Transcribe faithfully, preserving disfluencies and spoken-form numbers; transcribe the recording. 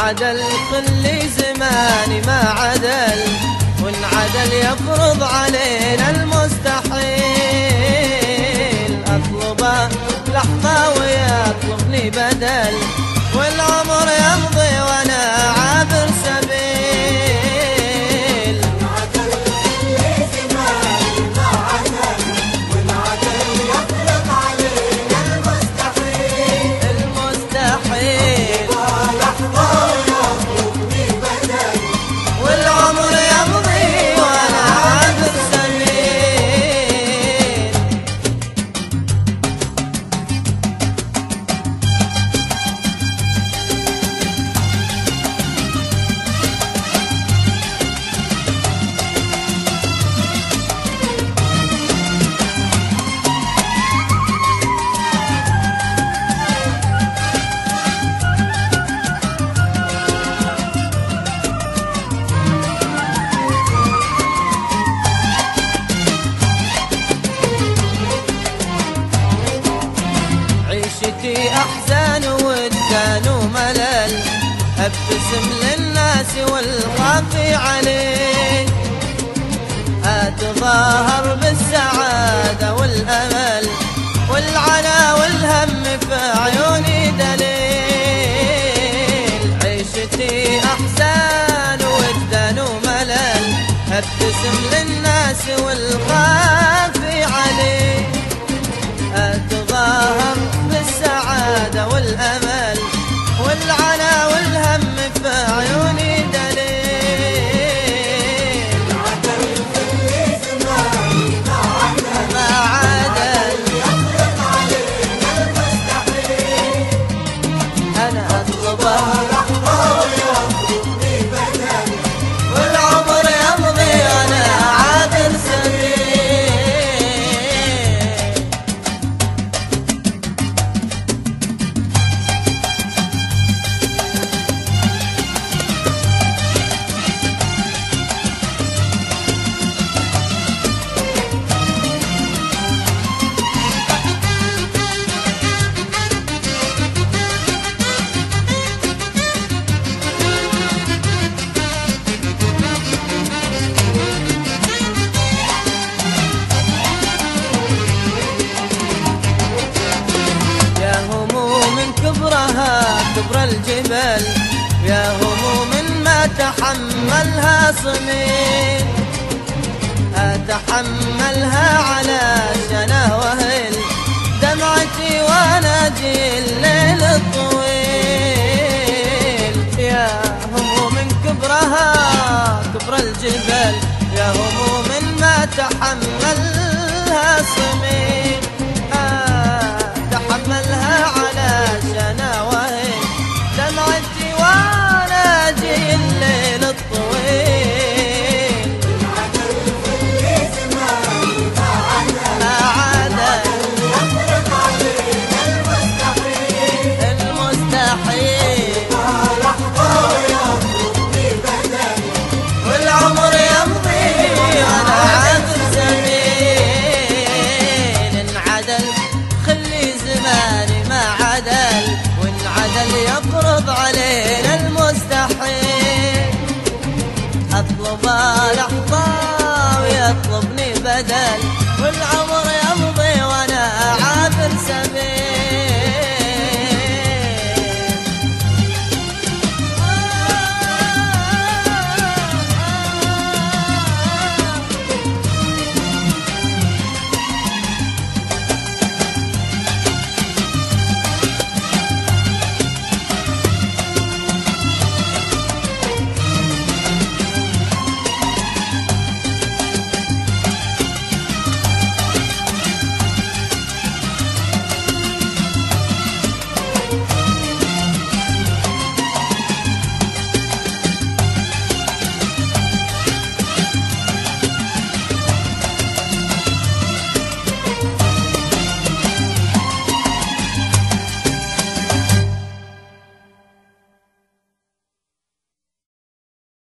عدل خلي زماني ما عدل، وإن عدل يفرض علينا المستحيل. أطلبه لحظة ويطلبني بدل، والعمر يمضي وأنا عابر سبيل. عدل خلي زماني ما عدل، وإن عدل يفرض علينا المستحيل. المستحيل لحظة ويطلبني بدل، والعمر يمضي وأنا عابر سبيل. عيشتي أحزان ودان وملل، أبتسم للناس والخافي عليه، أتظاهر بالسعادة والأمل، والعنا والهم في عيوني دليل. عيشتي أحزان ودان وملل، أبتسم للناس والخافي عليه، أتظاهر بالسعادة والأمل، والعنا والهم في عيوني دليل. عدل خلي زماني ما عدل، ما عدل يفرض علينا المستحيل. أنا أطلبه لحظة ويطلبني بدل، والعمر يمضي وأنا عابر سبيل. كبرها كبر الجبل، يا هموم ما تحملها صميل، أتحملها علشان وهل دمعتي وانادي الليل الطويل. يا هموم كبرها كبر الجبل، يا هموم ما تحملها صميل، أتحملها علشان وهل دمعتي وانادي الليل الطويل. عدل خلي زماني ما عدل، ما عدل يفرض علينا المستحيل. المستحيل لحظة ويطلبني بدل، والعمر يمضي وانا عابر سبيل. ان عدل خلي زماني ما عدل، وان عدل يفرض علينا المستحيل. اطلبه لحظة ويطلبني بدل، والعمر